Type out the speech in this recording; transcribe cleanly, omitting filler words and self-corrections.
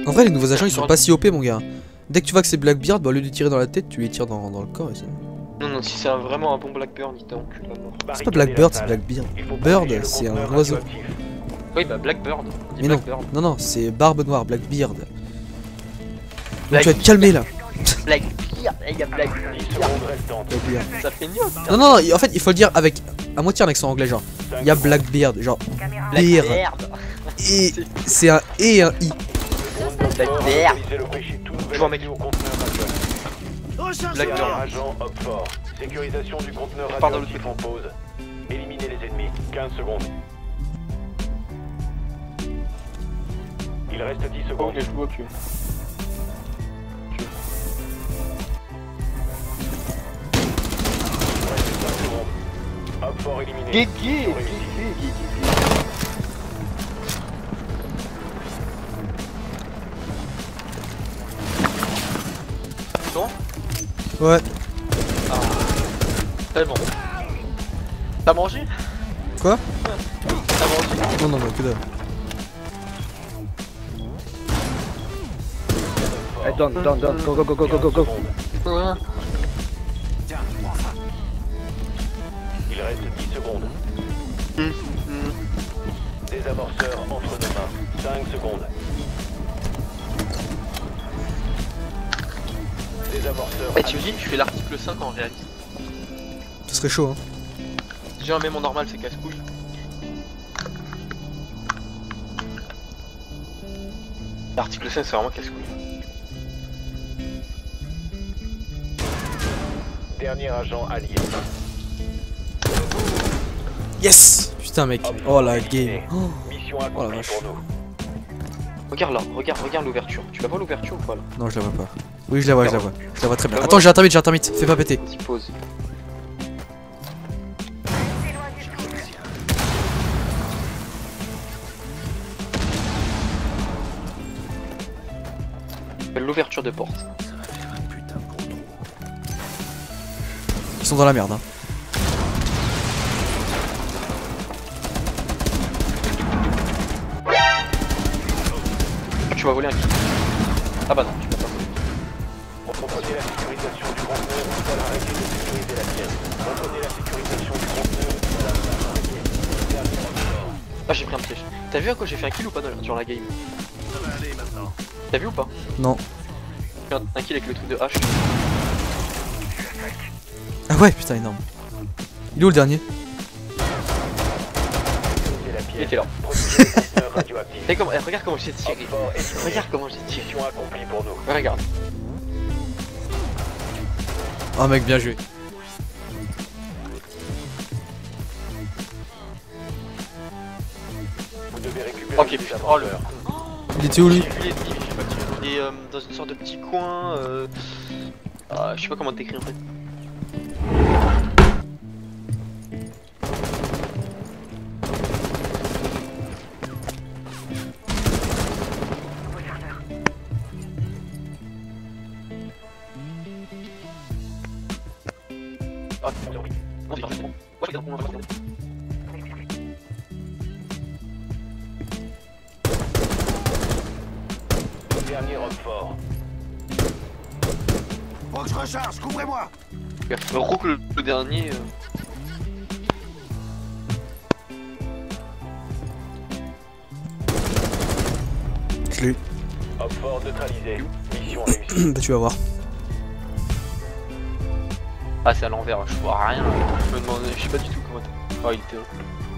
En vrai, les nouveaux agents ils sont pas si OP, mon gars. Dès que tu vois que c'est Blackbeard, bah, au lieu de lui tirer dans la tête, tu lui tires dans le corps et c'est. Non, non, si c'est vraiment un bon Blackbird, il t'encule à mort. C'est pas Blackbird, c'est Blackbeard. Bird, c'est un oiseau. Oui, bah Blackbird. Mais non, non, non, c'est Barbe Noire, Blackbeard. Donc tu vas te calmer là. Blackbeard, il y a Blackbeard. Ça fait mieux. Non, non, non, en fait, il faut le dire avec à moitié un accent anglais, genre. Il y a Blackbeard, genre. Beard. Et c'est un E et un I. Blackbeard. Je vois un mec. Blackbeard. Agent Hopfort. Sécurisation du conteneur radioactif en pause. Éliminez les ennemis. 15 secondes. Il reste 10 secondes. Ok, je vois que. Hopfort éliminé. Guégué. Bon. Ouais. Ah. C'est bon. T'as mangé? Quoi? T'as mangé? Non, non, non, que dalle. Hey, down, go. Ouais. Il reste 10 secondes. Désamorceur entre nos mains. 5 secondes. Désamorceur. Eh, tu me dis, tu fais l'article 5 en réaliste. Ce serait chaud, hein. Si j'ai un même en normal, c'est casse-couille. L'article 5, c'est vraiment casse-couille. Dernier agent allié. Yes! Putain, mec. Oh la game. Oh. Mission Oh la accomplie vache. pour nous. Regarde là, regarde l'ouverture. Tu la vois l'ouverture ou pas là? Non, je la vois pas. Oui, je la vois, je la vois. Je la vois très bien. La Attends, vois. j'ai un termite. Fais pas péter. Vas-y, pause. L'ouverture de porte. Ils sont dans la merde, hein. Tu vas voler un kill. Ah bah non, tu vas pas voler. Reprenez la sécurisation du conteneur. Voilà, arrêtez de sécuriser la pièce. Reprenez la sécurisation du conteneur. Voilà, arrêtez. Ah, j'ai pris un piège. T'as vu à quoi j'ai fait un kill ou pas dans la game? T'as vu ou pas? Non. J'ai fait un kill avec le truc de hache. Ah ouais, putain, énorme. Il est où le dernier? Il était là. Et comment, regarde comment j'ai tiré. Regarde comment j'ai tiré. Mission accomplie pour nous. Regarde. Oh mec, bien joué. Vous devez récupérer Ok, les putain. Oh le. désamorceurs. Il était où lui? J'ai vu l'ennemi, mais j'ai pas tiré. Et dans une sorte de petit coin. Je sais pas comment te décrire en fait. Ah, oui. Non, c'est parfaitement. Ouais, je regarde, on va Dernier Roquefort. Faut que je recharge, couvrez-moi! Rook le dernier. Je l'ai eu. Roquefort neutralisé. Mission réussie. Bah tu vas voir. Ah, c'est à l'envers, je vois rien. Je me demande, je sais pas du tout comment t'es. Oh, il était là.